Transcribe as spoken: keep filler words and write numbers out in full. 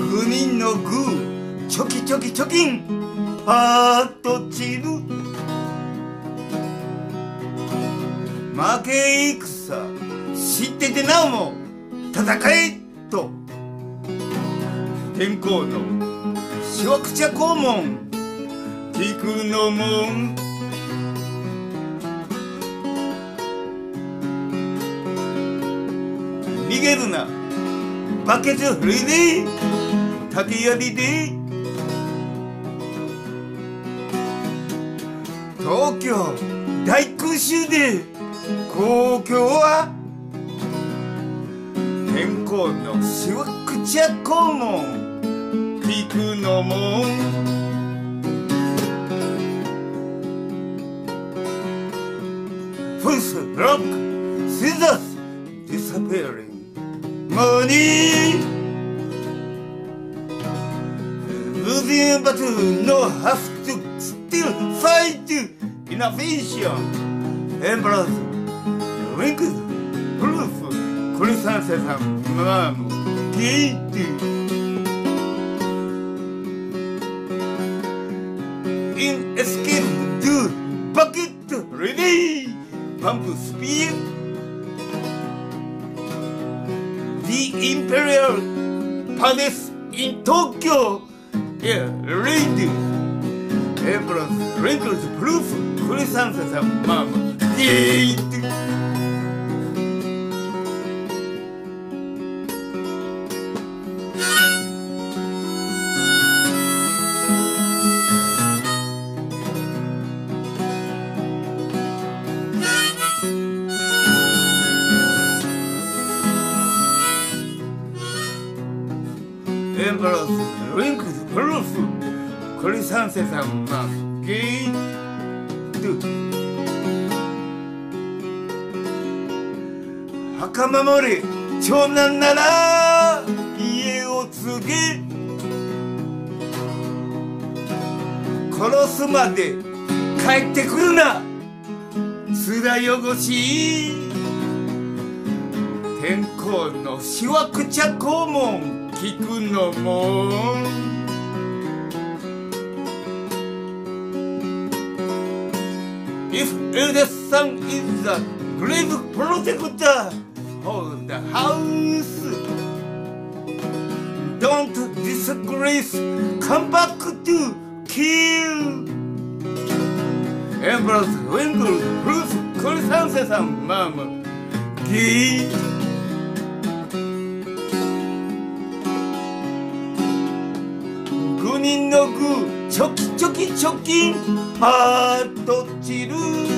グ人のグーチョキチョキチョキンパーッと散る負け戦知っててなおも戦えと天候のしわくちゃ肛門聞くのもん逃げるなバケツ振りで竹槍で東京大空襲で公共は天候のしわくちゃ肛門聞くのもんフースロックシザースディサペアリングMoney Losing battle no have to still fight innovation Embrace Wings Proof Criticism Mom Gate In escape do bucket ready Pump speed The Imperial Palace in Tokyo, yeah, read Emperor's wrinkles proof, Chrysanthus and Mama, Gate. Emperor's wrinkles proof, Chrysanthus and Mama, Gate.墓守れ長男なら家を継げ殺すまで帰ってくるな面汚し天候のしわくちゃ肛門聞くのもIf eldest son is the grave protector of the house Don't disgrace, come back to kill Emperor's wrinkles, proof, Chrysanthus and Mama Gateグ人のグーチョキチョキチョキパーッと散る